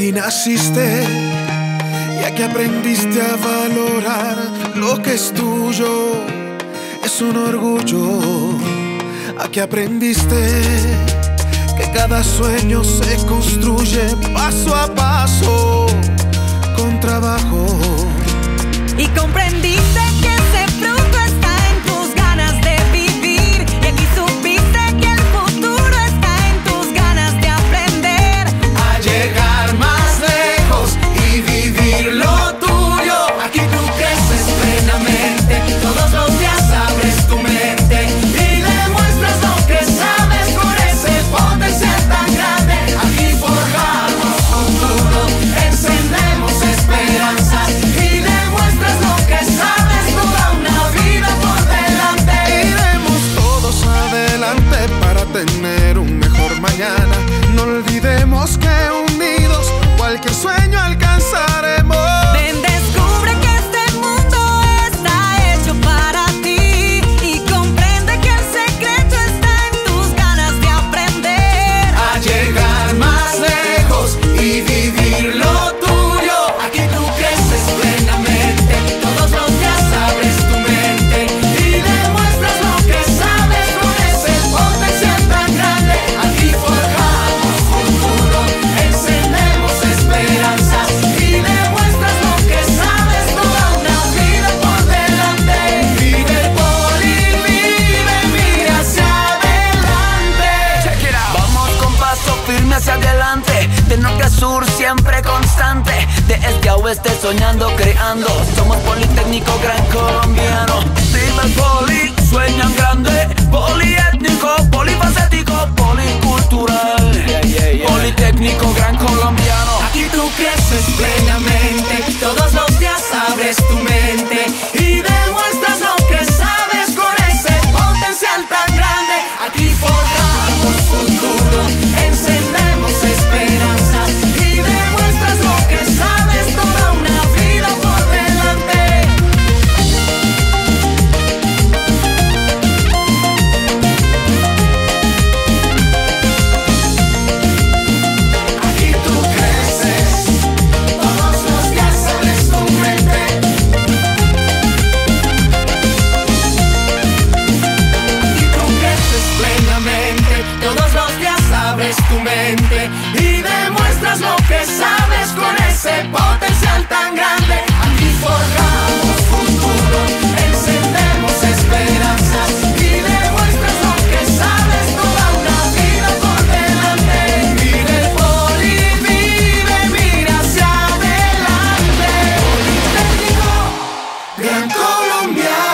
Aquí naciste y aquí aprendiste a valorar lo que es tuyo. Es un orgullo. Aquí aprendiste que cada sueño se construye paso a paso con trabajo. Y comprendiste que ese fruto está en tus ganas de vivir. Y aquí supiste que el futuro está en tus ganas de aprender a llegar más lejos y vivir lo tuyo. Aquí tú creces plenamente, todos los días abres tu mente y demuestras lo que sabes con ese potencial tan grande. Aquí forjamos futuro, encendemos esperanzas y demuestras lo que sabes, toda una vida por delante. Iremos todos adelante para tener un mejor mañana. No olvidemos que unidos cualquier sueño alcanzaremos. Ven, descubre que este mundo está hecho para ti y comprende que el secreto está en tus ganas de aprender a llegar más lejos y vivir lo tuyo. Aquí tú creces plenamente, todos los días abres tu mente y demuestras lo que sabes con ese potencial tan grande. Aquí forjamos futuro, encendemos esperanzas y demuestras lo que sabes, toda una vida por delante. Vive Poli, vive, mira hacia adelante. Check it out. Vamos con paso firme hacia adelante, de norte a sur siempre constante, de este a oeste soñando, creando. Somos Politécnico Gran Colombiano. Viva el Poli, sueñan grande, poliétnico, polifacético, policultural. Politécnico Gran Colombiano. Aquí tú creces plenamente, todos los días abres tu mente y demuestras lo que sabes con ese potencial tan grande. Aquí forjamos futuro, encendemos esperanzas y demuestras lo que sabes, toda una vida por delante. Aquí tú creces, todos los días abres tu mente. Aquí tú creces plenamente, todos los días abres tu mente y demuestras lo que sabes con ese potencial tan grande. Aquí forjamos futuro, encendemos esperanzas y demuestras lo que sabes, toda una vida por delante. Vive Poli, vive, mira hacia adelante. Politécnico Gran Colombiano.